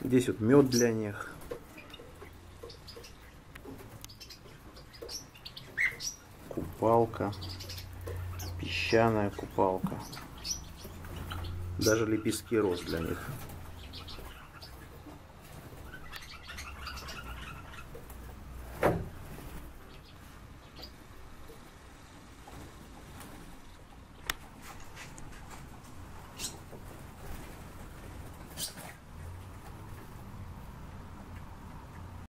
Здесь вот мед для них. Купалка. Песчаная купалка. Даже лепестки роз для них.